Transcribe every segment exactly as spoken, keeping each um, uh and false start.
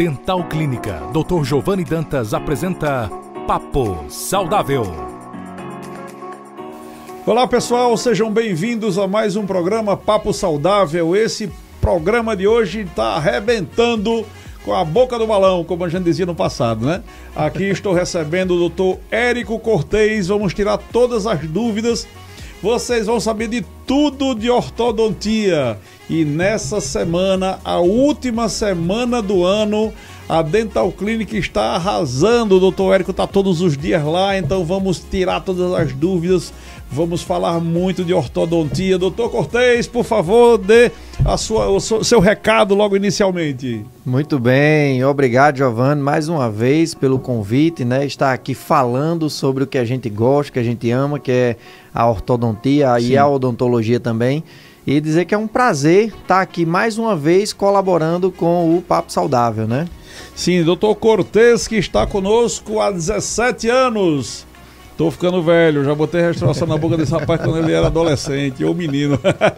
Dental Clínica, doutor Giovanni Dantas apresenta Papo Saudável. Olá pessoal, sejam bem-vindos a mais um programa Papo Saudável. Esse programa de hoje está arrebentando com a boca do balão, como a gente dizia no passado, né? Aqui estou recebendo o doutor Érico Cortez, vamos tirar todas as dúvidas. Vocês vão saber de tudo de ortodontia. E nessa semana, a última semana do ano, a Dental Clinic está arrasando. O doutor Érico está todos os dias lá, então vamos tirar todas as dúvidas. Vamos falar muito de ortodontia. doutor Cortez, por favor, dê a sua, o seu recado logo inicialmente. Muito bem, obrigado, Giovanni, mais uma vez pelo convite, né? Estar aqui falando sobre o que a gente gosta, que a gente ama, que é a ortodontia. Sim. E a odontologia também. E dizer que é um prazer estar aqui mais uma vez colaborando com o Papo Saudável, né? Sim, doutor Cortez, que está conosco há dezessete anos. Tô ficando velho, já botei restauração na boca desse rapaz quando ele era adolescente, ou menino.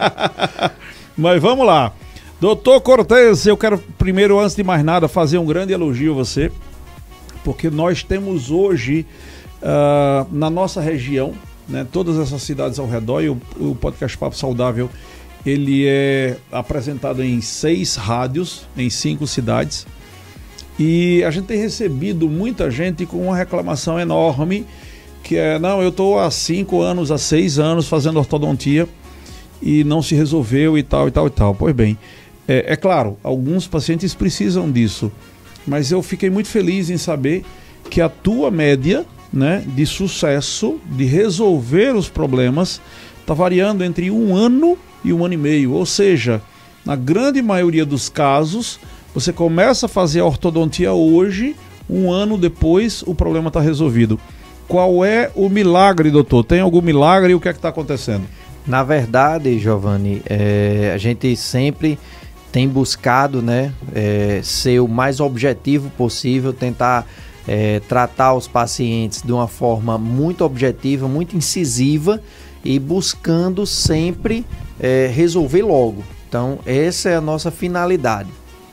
Mas vamos lá. doutor Cortez, eu quero primeiro, antes de mais nada, fazer um grande elogio a você, porque nós temos hoje, uh, na nossa região, né, todas essas cidades ao redor, e o, o podcast Papo Saudável, ele é apresentado em seis rádios, em cinco cidades, e a gente tem recebido muita gente com uma reclamação enorme, que é, não, eu estou há cinco anos, há seis anos fazendo ortodontia e não se resolveu e tal, e tal, e tal. Pois bem, é, é claro, alguns pacientes precisam disso, mas eu fiquei muito feliz em saber que a tua média, né, de sucesso, de resolver os problemas, está variando entre um ano e um ano e meio. Ou seja, na grande maioria dos casos, você começa a fazer a ortodontia hoje, um ano depois o problema está resolvido. Qual é o milagre, doutor? Tem algum milagre e o que é que está acontecendo? Na verdade, Giovanni, é, a gente sempre tem buscado, né, é, ser o mais objetivo possível, tentar é, tratar os pacientes de uma forma muito objetiva, muito incisiva e buscando sempre é, resolver logo. Então, essa é a nossa finalidade.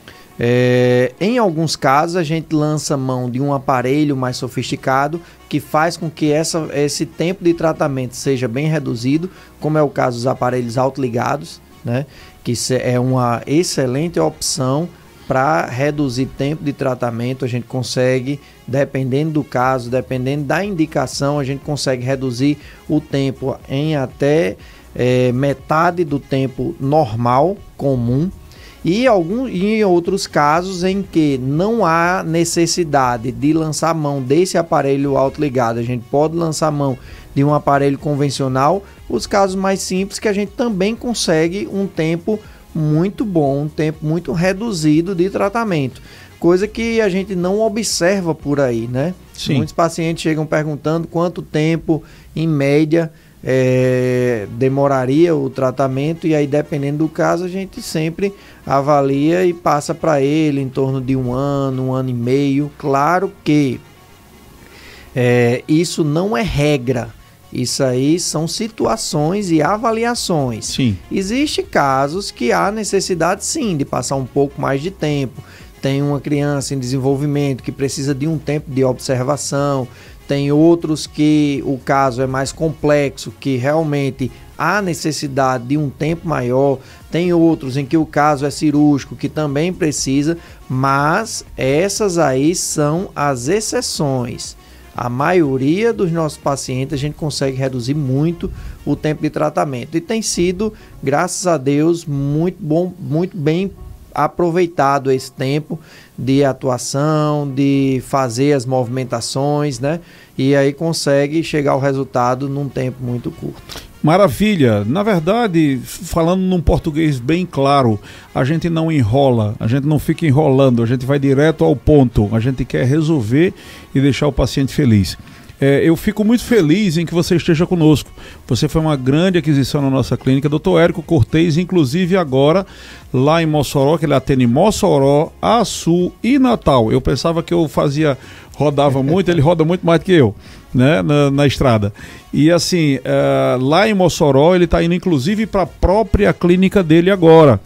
É, em alguns casos a gente lança mão de um aparelho mais sofisticado que faz com que essa, esse tempo de tratamento seja bem reduzido, como é o caso dos aparelhos autoligados, né, que é uma excelente opção para reduzir tempo de tratamento. A gente consegue, dependendo do caso, dependendo da indicação, a gente consegue reduzir o tempo em até é, metade do tempo normal, comum. E algum, em outros casos em que não há necessidade de lançar mão desse aparelho autoligado, a gente pode lançar mão de um aparelho convencional. Os casos mais simples que a gente também consegue um tempo muito bom, um tempo muito reduzido de tratamento, coisa que a gente não observa por aí, né? Sim. Muitos pacientes chegam perguntando quanto tempo, em média, É, demoraria o tratamento, e aí dependendo do caso a gente sempre avalia e passa para ele em torno de um ano, um ano e meio. Claro que é, isso não é regra, isso aí são situações e avaliações. Sim. Existem casos que há necessidade sim de passar um pouco mais de tempo. Tem uma criança em desenvolvimento que precisa de um tempo de observação. Tem outros que o caso é mais complexo, que realmente há necessidade de um tempo maior. Tem outros em que o caso é cirúrgico, que também precisa, mas essas aí são as exceções. A maioria dos nossos pacientes a gente consegue reduzir muito o tempo de tratamento. E tem sido, graças a Deus, muito bom, muito bem aproveitado esse tempo de atuação, de fazer as movimentações, né? E aí consegue chegar ao resultado num tempo muito curto. Maravilha! Na verdade, falando num português bem claro, a gente não enrola, a gente não fica enrolando, a gente vai direto ao ponto, a gente quer resolver e deixar o paciente feliz. É, eu fico muito feliz em que você esteja conosco. Você foi uma grande aquisição na nossa clínica, doutor Érico Cortez, inclusive agora lá em Mossoró, que ele atende Mossoró, Açu e Natal. Eu pensava que eu fazia, rodava muito, ele roda muito mais do que eu, né, na, na estrada. E assim, uh, lá em Mossoró ele está indo inclusive para a própria clínica dele agora.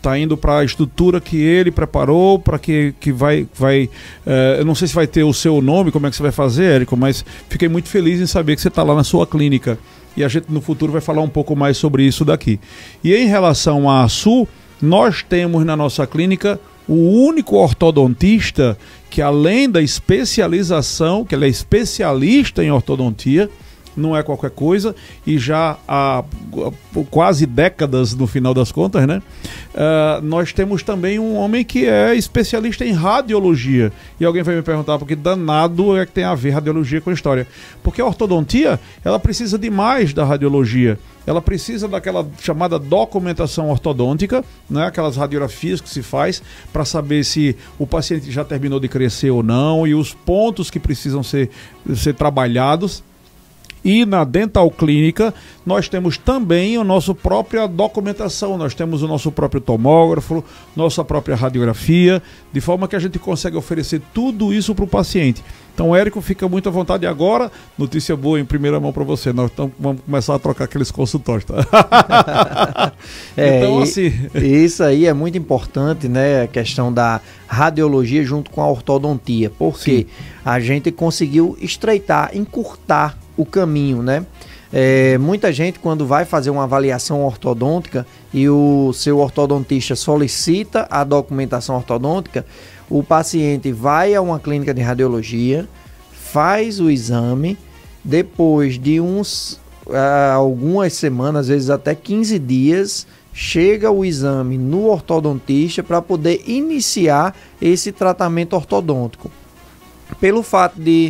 está indo para a estrutura que ele preparou, para que, que vai... vai é, eu não sei se vai ter o seu nome, como é que você vai fazer, Érico, mas fiquei muito feliz em saber que você está lá na sua clínica. E a gente no futuro vai falar um pouco mais sobre isso daqui. E em relação à Sul, nós temos na nossa clínica o único ortodontista que, além da especialização, que ele é especialista em ortodontia, não é qualquer coisa, e já há quase décadas, no final das contas, né? Uh, nós temos também um homem que é especialista em radiologia. E alguém vai me perguntar, porque danado é que tem a ver radiologia com a história? Porque a ortodontia, ela precisa de mais da radiologia. Ela precisa daquela chamada documentação ortodôntica, né? Aquelas radiografias que se faz para saber se o paciente já terminou de crescer ou não, e os pontos que precisam ser, ser trabalhados. E na Dental Clínica nós temos também a nossa própria documentação, nós temos o nosso próprio tomógrafo, nossa própria radiografia, de forma que a gente consegue oferecer tudo isso para o paciente. Então, Érico, fica muito à vontade. E agora, notícia boa em primeira mão para você, nós tamo, vamos começar a trocar aqueles consultórios. Tá? É, então, assim... Isso aí é muito importante, né? A questão da radiologia junto com a ortodontia, porque Sim. a gente conseguiu estreitar, encurtar o caminho, né? É, muita gente, quando vai fazer uma avaliação ortodôntica e o seu ortodontista solicita a documentação ortodôntica, o paciente vai a uma clínica de radiologia, faz o exame, depois de uns uh, algumas semanas, às vezes até quinze dias, chega o exame no ortodontista para poder iniciar esse tratamento ortodôntico. Pelo fato de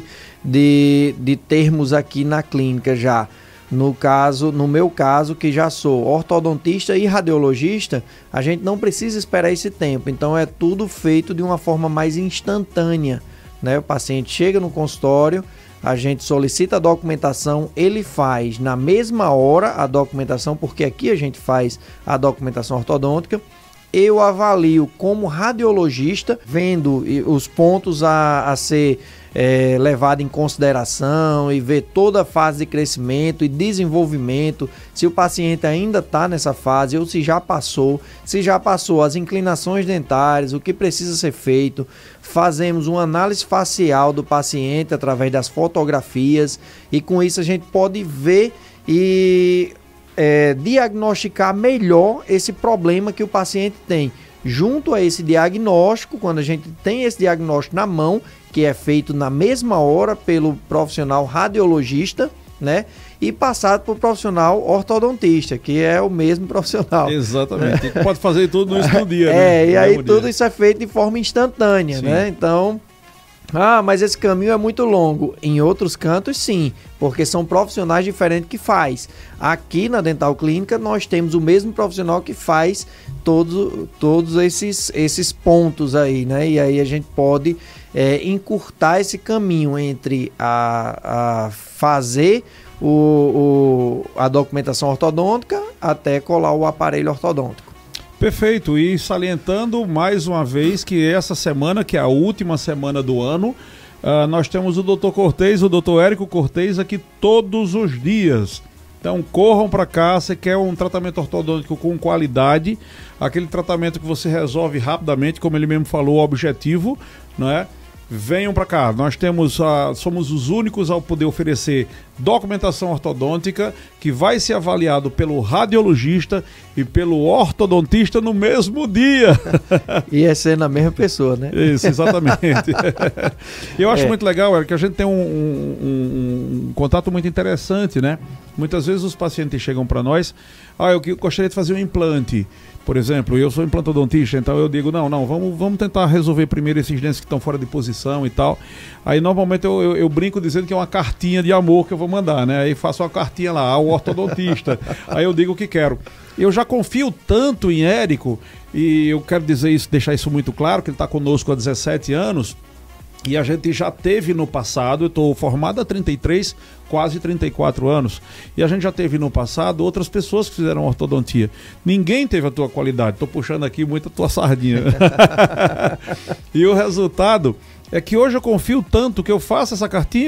De, de termos aqui na clínica já, no caso, no meu caso, que já sou ortodontista e radiologista, a gente não precisa esperar esse tempo, então é tudo feito de uma forma mais instantânea, né? O paciente chega no consultório, a gente solicita a documentação, ele faz na mesma hora a documentação, porque aqui a gente faz a documentação ortodôntica. Eu avalio como radiologista, vendo os pontos a, a ser é, levado em consideração e ver toda a fase de crescimento e desenvolvimento, se o paciente ainda está nessa fase ou se já passou, se já passou as inclinações dentárias, o que precisa ser feito. Fazemos uma análise facial do paciente através das fotografias e com isso a gente pode ver e... É, diagnosticar melhor esse problema que o paciente tem. Junto a esse diagnóstico, quando a gente tem esse diagnóstico na mão, que é feito na mesma hora pelo profissional radiologista, né? E passado por profissional ortodontista, que é o mesmo profissional. Exatamente. É. Pode fazer tudo isso no dia, é, né? É, e no aí tudo dia. isso é feito de forma instantânea, Sim. né? Então... Ah, mas esse caminho é muito longo. Em outros cantos, sim, porque são profissionais diferentes que faz. Aqui na Dental Clínica, nós temos o mesmo profissional que faz todos, todos esses, esses pontos aí, né? E aí a gente pode é, encurtar esse caminho entre a, a fazer o, o, a documentação ortodôntica até colar o aparelho ortodôntico. Perfeito, e salientando mais uma vez que essa semana, que é a última semana do ano, uh, nós temos o doutor Cortez, o doutor Érico Cortez aqui todos os dias. Então corram para cá, você quer um tratamento ortodôntico com qualidade, aquele tratamento que você resolve rapidamente, como ele mesmo falou, o objetivo, não é? Venham para cá, nós temos a, somos os únicos a poder oferecer documentação ortodôntica que vai ser avaliado pelo radiologista e pelo ortodontista no mesmo dia. Ia ser na mesma pessoa, né? Isso, exatamente. Eu acho é. muito legal, é que a gente tem um, um, um, um contato muito interessante, né? Muitas vezes os pacientes chegam para nós, ah, eu gostaria de fazer um implante. Por exemplo, eu sou implantodontista, então eu digo, não, não, vamos, vamos tentar resolver primeiro esses dentes que estão fora de posição e tal. Aí, normalmente, eu, eu, eu brinco dizendo que é uma cartinha de amor que eu vou mandar, né? Aí faço uma cartinha lá, ao ortodontista. Aí eu digo o que quero. Eu já confio tanto em Érico, e eu quero dizer isso, deixar isso muito claro, que ele está conosco há dezessete anos, e a gente já teve no passado, eu estou formado há trinta e três, quase trinta e quatro anos, e a gente já teve no passado outras pessoas que fizeram ortodontia. Ninguém teve a tua qualidade, estou puxando aqui muito a tua sardinha. E o resultado é que hoje eu confio tanto que eu faço essa cartinha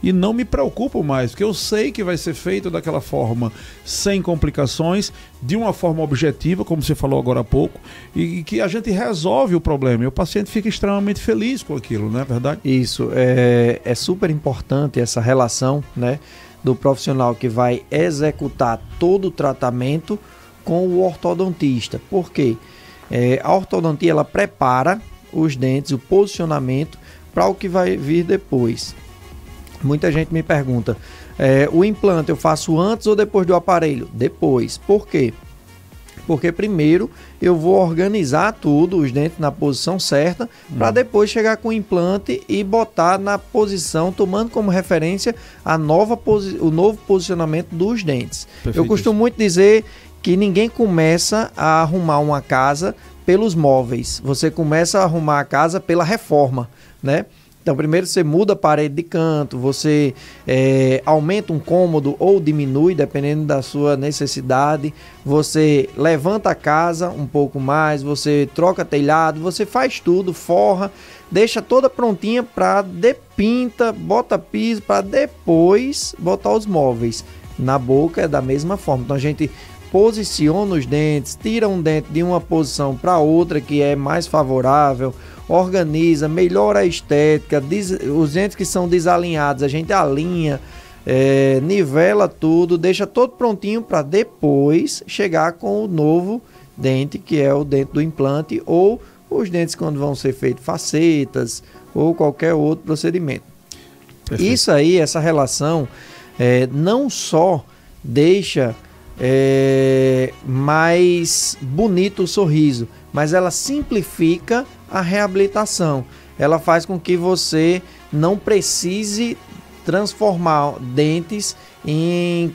e não me preocupo mais, porque eu sei que vai ser feito daquela forma, sem complicações, de uma forma objetiva, como você falou agora há pouco, e, e que a gente resolve o problema, e o paciente fica extremamente feliz com aquilo, não é verdade? Isso, é, é super importante essa relação, né, do profissional que vai executar todo o tratamento com o ortodontista. Por quê? É, a ortodontia, ela prepara os dentes, o posicionamento para o que vai vir depois. Muita gente me pergunta, é, o implante eu faço antes ou depois do aparelho? Depois. Por quê? Porque primeiro eu vou organizar tudo, os dentes na posição certa, hum. para depois chegar com o implante e botar na posição, tomando como referência a nova posi- o novo posicionamento dos dentes. Perfeito. Eu costumo muito dizer que ninguém começa a arrumar uma casa pelos móveis, você começa a arrumar a casa pela reforma, né? Então, primeiro você muda a parede de canto, você é, aumenta um cômodo ou diminui, dependendo da sua necessidade. Você levanta a casa um pouco mais, você troca telhado, você faz tudo, forra, deixa toda prontinha para depinta, bota piso para depois botar os móveis. Na boca é da mesma forma. Então, a gente posiciona os dentes, tira um dente de uma posição para outra que é mais favorável, organiza, melhora a estética, des... os dentes que são desalinhados a gente alinha, é, nivela tudo, deixa todo prontinho para depois chegar com o novo dente, que é o dente do implante, ou os dentes quando vão ser feitos facetas ou qualquer outro procedimento. Perfeito. Isso aí, essa relação é, não só deixa é, mais bonito o sorriso, mas ela simplifica a reabilitação. Ela faz com que você não precise transformar dentes em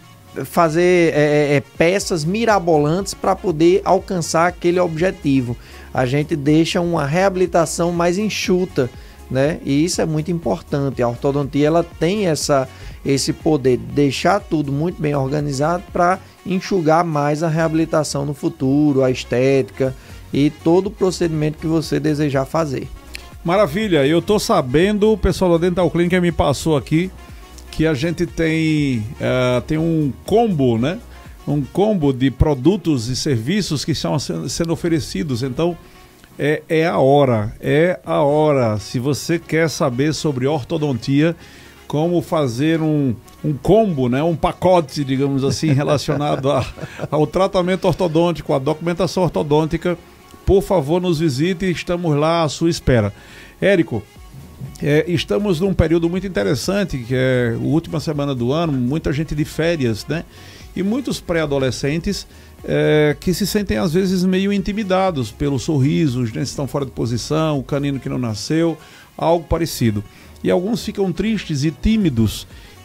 fazer é, é, peças mirabolantes para poder alcançar aquele objetivo. A gente deixa uma reabilitação mais enxuta, né? E isso é muito importante. A ortodontia, ela tem essa, esse poder de deixar tudo muito bem organizado para enxugar mais a reabilitação no futuro, a estética e todo o procedimento que você desejar fazer. Maravilha, eu tô sabendo, o pessoal da Dental Clínica me passou aqui que a gente tem, uh, tem um combo, né? Um combo de produtos e serviços que estão sendo oferecidos. Então, é, é a hora, é a hora. Se você quer saber sobre ortodontia, como fazer um, um combo, né? Um pacote, digamos assim, relacionado a, ao tratamento ortodôntico, à documentação ortodôntica, por favor, nos visite, estamos lá à sua espera. Érico, é, estamos num período muito interessante, que é a última semana do ano, muita gente de férias, né? E muitos pré-adolescentes é, que se sentem às vezes meio intimidados pelo sorriso, os dentes estão fora de posição, o canino que não nasceu, algo parecido. E alguns ficam tristes e tímidos,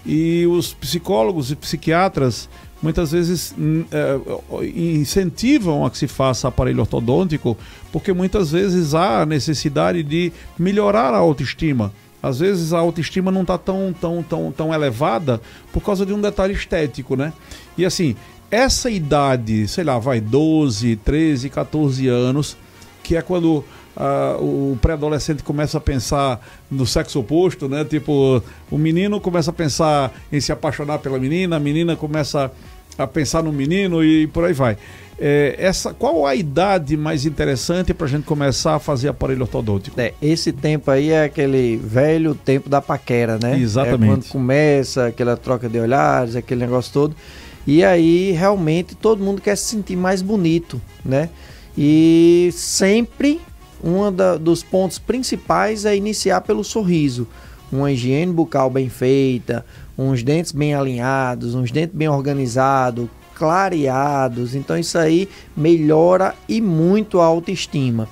e os psicólogos e psiquiatras muitas vezes é, incentivam a que se faça aparelho ortodôntico, porque muitas vezes há necessidade de melhorar a autoestima. Às vezes a autoestima não está tão, tão, tão, tão elevada por causa de um detalhe estético, né? E assim, essa idade, sei lá, vai doze, treze, quatorze anos, que é quando Uh, o pré-adolescente começa a pensar no sexo oposto, né? Tipo, o menino começa a pensar em se apaixonar pela menina, a menina começa a pensar no menino e por aí vai. É, essa, qual a idade mais interessante para a gente começar a fazer aparelho ortodôntico? É, esse tempo aí é aquele velho tempo da paquera, né? Exatamente. É quando começa aquela troca de olhares, aquele negócio todo. E aí, realmente, todo mundo quer se sentir mais bonito, né? E sempre... Um da, dos pontos principais é iniciar pelo sorriso, uma higiene bucal bem feita, uns dentes bem alinhados, uns dentes bem organizados, clareados. Então isso aí melhora e muito a autoestima.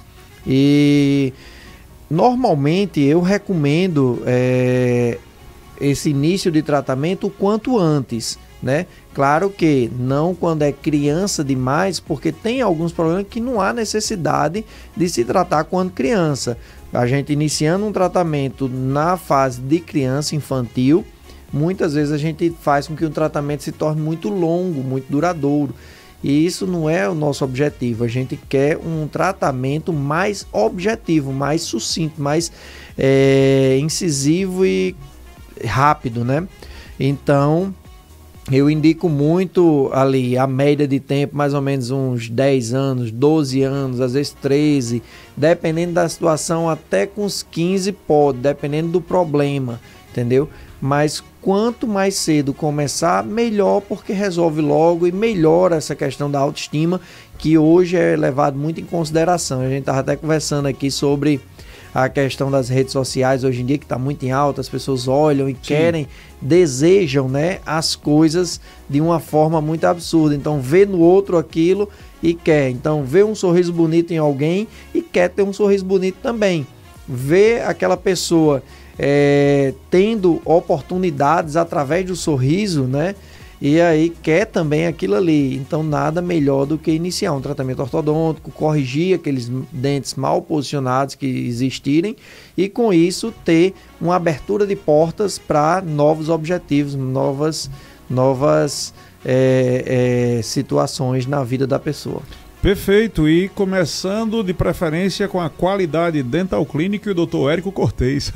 E normalmente eu recomendo é, esse início de tratamento o quanto antes, né? Claro que não quando é criança demais, porque tem alguns problemas que não há necessidade de se tratar quando criança. A gente iniciando um tratamento na fase de criança infantil, muitas vezes a gente faz com que o tratamento se torne muito longo, muito duradouro. E isso não é o nosso objetivo. A gente quer um tratamento mais objetivo, mais sucinto, mais é, incisivo e rápido, né? Então, eu indico muito ali a média de tempo, mais ou menos uns dez anos, doze anos, às vezes treze, dependendo da situação, até com uns quinze pode, dependendo do problema, entendeu? Mas quanto mais cedo começar, melhor, porque resolve logo e melhora essa questão da autoestima, que hoje é levado muito em consideração. A gente estava até conversando aqui sobre a questão das redes sociais hoje em dia, que está muito em alta, as pessoas olham e Sim. querem, desejam, né, as coisas de uma forma muito absurda. Então vê no outro aquilo e quer. Então vê um sorriso bonito em alguém e quer ter um sorriso bonito também. Vê aquela pessoa é, tendo oportunidades através do sorriso, né? E aí quer também aquilo ali. Então nada melhor do que iniciar um tratamento ortodôntico, corrigir aqueles dentes mal posicionados que existirem e com isso ter uma abertura de portas para novos objetivos, novas, novas é, é, situações na vida da pessoa. Perfeito, e começando de preferência com a qualidade Dental Clinic e o doutor Érico Cortez.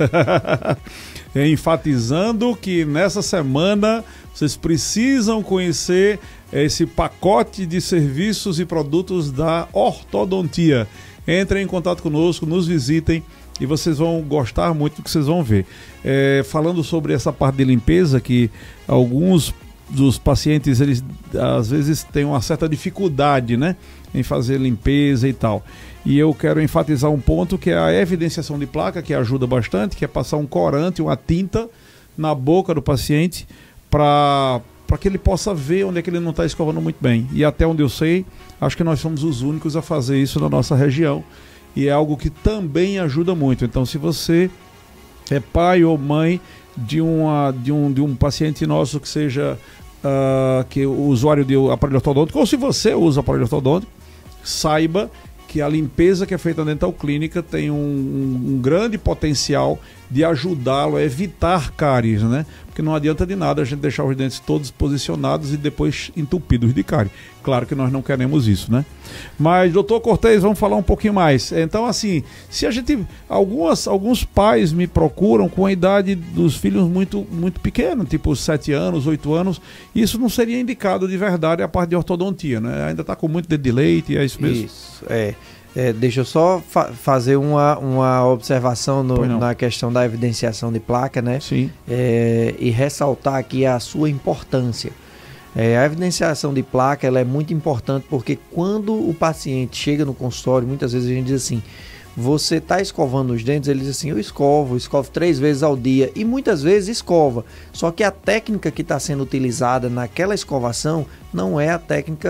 Enfatizando que nessa semana vocês precisam conhecer esse pacote de serviços e produtos da ortodontia. Entrem em contato conosco, nos visitem e vocês vão gostar muito do que vocês vão ver. É, falando sobre essa parte de limpeza, que alguns dos pacientes, eles às vezes têm uma certa dificuldade, né, em fazer limpeza e tal. E eu quero enfatizar um ponto que é a evidenciação de placa, que ajuda bastante, que é passar um corante, uma tinta na boca do paciente para para que ele possa ver onde é que ele não está escovando muito bem. E até onde eu sei, acho que nós somos os únicos a fazer isso na nossa região. E é algo que também ajuda muito. Então, se você é pai ou mãe de, uma, de, um, de um paciente nosso que seja uh, que o usuário de aparelho ortodôntico, ou se você usa aparelho ortodôntico, saiba que a limpeza que é feita na Dental Clínica tem um, um, um grande potencial de ajudá-lo a evitar cáries, né? Porque não adianta de nada a gente deixar os dentes todos posicionados e depois entupidos de cárie. Claro que nós não queremos isso, né? Mas, doutor Cortez, vamos falar um pouquinho mais. Então, assim, se a gente... Algumas, alguns pais me procuram com a idade dos filhos muito, muito pequena, tipo sete anos, oito anos, isso não seria indicado de verdade a parte de ortodontia, né? Ainda está com muito dedo de leite, é isso mesmo? Isso, é. É, deixa eu só fa fazer uma, uma observação no, na questão da evidenciação de placa, né? Sim. É, e ressaltar aqui a sua importância. É, a evidenciação de placa ela é muito importante porque quando o paciente chega no consultório, muitas vezes a gente diz assim, você está escovando os dentes? Ele diz assim, eu escovo, eu escovo três vezes ao dia e muitas vezes escova. Só que a técnica que está sendo utilizada naquela escovação não é a técnica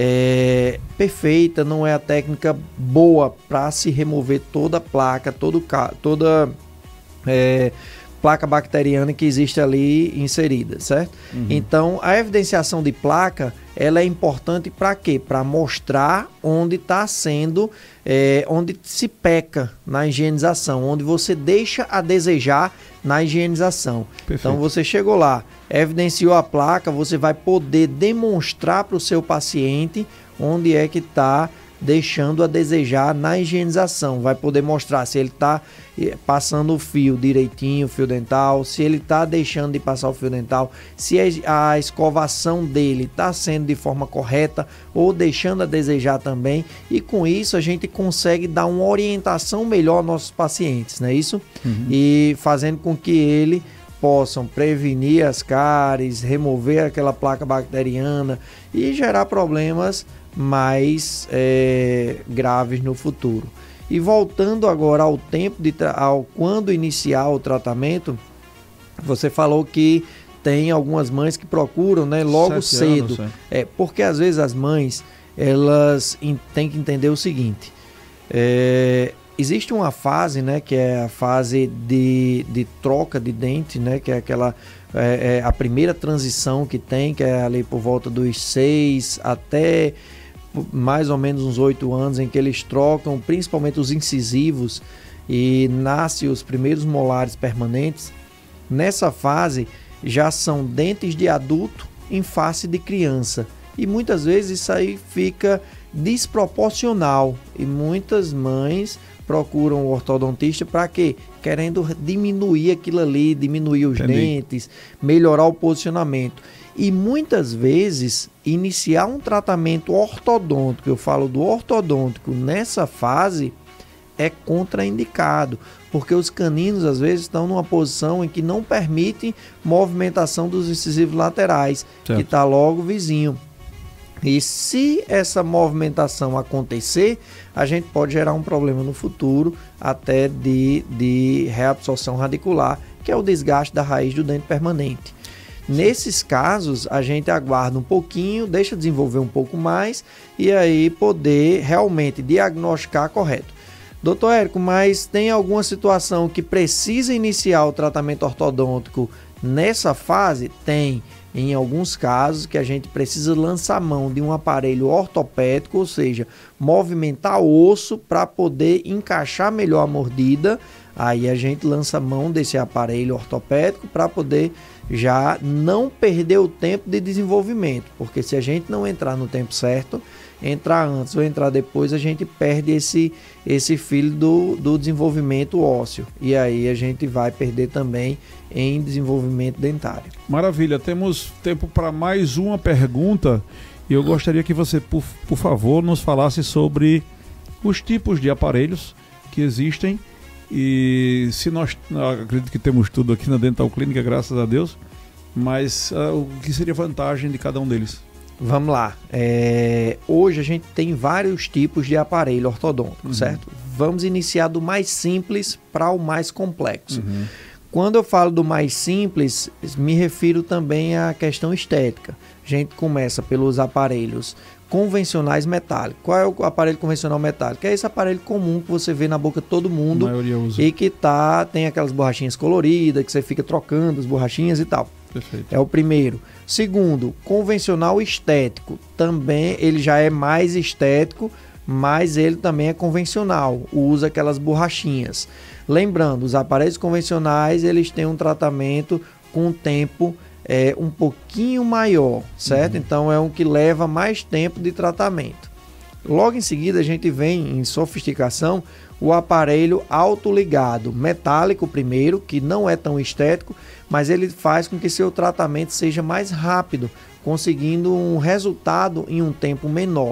É, perfeita, não é a técnica boa para se remover toda a placa, todo, toda é, placa bacteriana que existe ali inserida, certo? Uhum. Então, a evidenciação de placa, ela é importante para quê? Para mostrar onde está sendo, é, onde se peca na higienização, onde você deixa a desejar na higienização. Perfeito. Então, você chegou lá, evidenciou a placa, você vai poder demonstrar para o seu paciente onde é que está deixando a desejar na higienização. Vai poder mostrar se ele está passando o fio direitinho, o fio dental, se ele está deixando de passar o fio dental, se a escovação dele está sendo de forma correta ou deixando a desejar também. E com isso a gente consegue dar uma orientação melhor aos nossos pacientes, não é isso? Uhum. E fazendo com que ele possam prevenir as cáries, remover aquela placa bacteriana e gerar problemas mais é, graves no futuro. E voltando agora ao tempo de ao quando iniciar o tratamento, você falou que tem algumas mães que procuram, né, logo Sete cedo. Anos, é. é porque às vezes as mães elas têm que entender o seguinte. É, existe uma fase, né, que é a fase de, de troca de dente, né, que é aquela é, é a primeira transição que tem, que é ali por volta dos seis até mais ou menos uns oito anos, em que eles trocam principalmente os incisivos e nascem os primeiros molares permanentes. Nessa fase já são dentes de adulto em face de criança e muitas vezes isso aí fica desproporcional e muitas mães procuram o ortodontista para quê? Querendo diminuir aquilo ali, diminuir os Entendi. dentes, melhorar o posicionamento. E muitas vezes, iniciar um tratamento ortodôntico, eu falo do ortodôntico nessa fase, é contraindicado, porque os caninos às vezes estão numa posição em que não permite movimentação dos incisivos laterais, Certo. que está logo vizinho. E se essa movimentação acontecer, a gente pode gerar um problema no futuro, até de, de reabsorção radicular, que é o desgaste da raiz do dente permanente. Nesses casos, a gente aguarda um pouquinho, deixa desenvolver um pouco mais e aí poder realmente diagnosticar correto. Doutor Érico, mas tem alguma situação que precisa iniciar o tratamento ortodôntico nessa fase? Tem. Em alguns casos que a gente precisa lançar mão de um aparelho ortopédico, ou seja, movimentar o osso para poder encaixar melhor a mordida. Aí a gente lança mão desse aparelho ortopédico para poder já não perder o tempo de desenvolvimento, porque se a gente não entrar no tempo certo, entrar antes ou entrar depois, a gente perde esse, esse filo do, do desenvolvimento ósseo, e aí a gente vai perder também em desenvolvimento dentário. Maravilha, temos tempo para mais uma pergunta e eu gostaria que você, por, por favor, nos falasse sobre os tipos de aparelhos que existem. E se nós, acredito que temos tudo aqui na Dental Clínica, graças a Deus, mas uh, o que seria a vantagem de cada um deles? Vamos lá, é, hoje a gente tem vários tipos de aparelho ortodôntico, uhum. certo? Vamos iniciar do mais simples para o mais complexo. Uhum. Quando eu falo do mais simples, me refiro também à questão estética. A gente começa pelos aparelhos convencionais metálicos. Qual é o aparelho convencional metálico? É esse aparelho comum que você vê na boca de todo mundo. A maioria usa. E que tá, tem aquelas borrachinhas coloridas, que você fica trocando as borrachinhas e tal. Perfeito. É o primeiro. Segundo, convencional estético. Também ele já é mais estético, mas ele também é convencional. Usa aquelas borrachinhas. Lembrando, os aparelhos convencionais, eles têm um tratamento com tempo é um pouquinho maior, certo? Uhum. Então é um que leva mais tempo de tratamento. Logo em seguida a gente vem em sofisticação o aparelho autoligado, metálico primeiro, que não é tão estético, mas ele faz com que seu tratamento seja mais rápido, conseguindo um resultado em um tempo menor.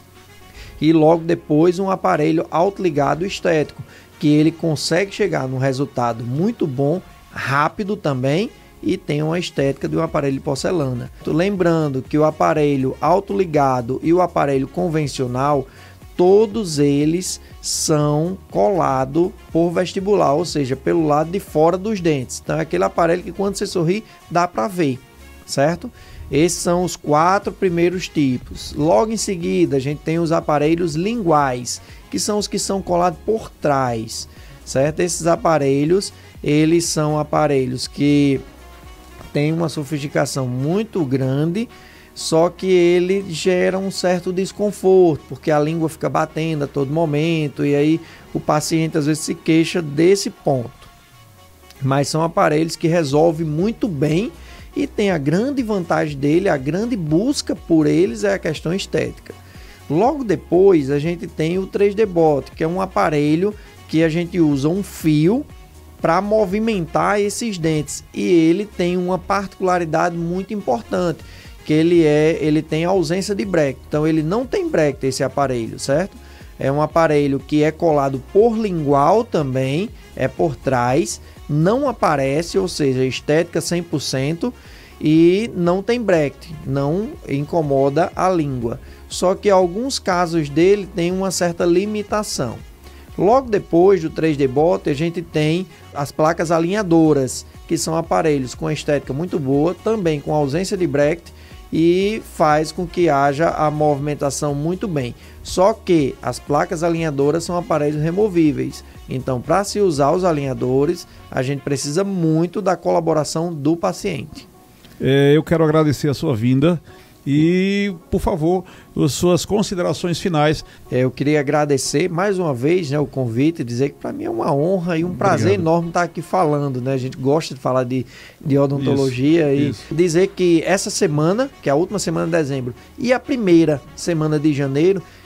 E logo depois um aparelho autoligado estético, que ele consegue chegar num resultado muito bom, rápido também, e tem uma estética de um aparelho de porcelana. Lembrando que o aparelho autoligado e o aparelho convencional, todos eles são colados por vestibular, ou seja, pelo lado de fora dos dentes. Então é aquele aparelho que quando você sorri dá para ver, certo? Esses são os quatro primeiros tipos. Logo em seguida a gente tem os aparelhos linguais, que são os que são colados por trás, certo? Esses aparelhos, eles são aparelhos que tem uma sofisticação muito grande, só que ele gera um certo desconforto, porque a língua fica batendo a todo momento, e aí o paciente às vezes se queixa desse ponto. Mas são aparelhos que resolvem muito bem, e tem a grande vantagem dele, a grande busca por eles é a questão estética. Logo depois a gente tem o três D Bot, que é um aparelho que a gente usa um fio para movimentar esses dentes, e ele tem uma particularidade muito importante, que ele é, ele tem ausência de bracket. Então ele não tem bracket esse aparelho, certo? É um aparelho que é colado por lingual também, é por trás, não aparece, ou seja, estética cem por cento, e não tem bracket, não incomoda a língua. Só que alguns casos dele tem uma certa limitação. Logo depois do três D Bot, a gente tem as placas alinhadoras, que são aparelhos com estética muito boa, também com ausência de bracket, e faz com que haja a movimentação muito bem. Só que as placas alinhadoras são aparelhos removíveis, então para se usar os alinhadores, a gente precisa muito da colaboração do paciente. É, eu quero agradecer a sua vinda. E, por favor, as suas considerações finais. Eu queria agradecer mais uma vez, né, o convite, dizer que para mim é uma honra e um Obrigado. prazer enorme estar aqui falando, né? A gente gosta de falar de, de odontologia isso, e isso. dizer que essa semana, que é a última semana de dezembro, e a primeira semana de janeiro,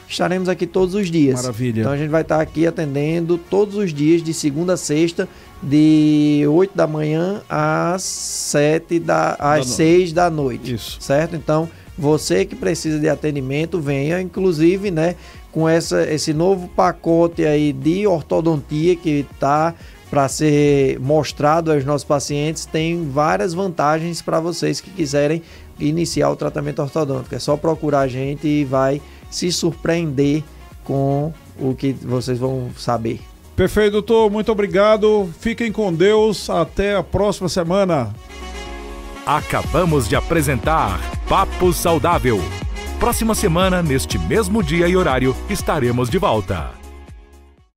estaremos aqui todos os dias. Maravilha. Então a gente vai estar aqui atendendo todos os dias, de segunda a sexta, de oito da manhã às sete da, às seis da noite. Isso. Certo? Então, você que precisa de atendimento, venha, inclusive, né, com essa, esse novo pacote aí de ortodontia que está para ser mostrado aos nossos pacientes, tem várias vantagens para vocês que quiserem iniciar o tratamento ortodôntico. É só procurar a gente e vai se surpreender com o que vocês vão saber. Perfeito, doutor. Muito obrigado. Fiquem com Deus. Até a próxima semana. Acabamos de apresentar Papo Saudável. Próxima semana, neste mesmo dia e horário, estaremos de volta.